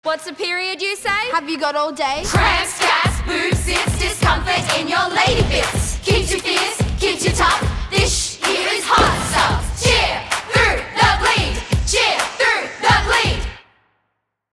What's a period, you say? Have you got all day? Cramps,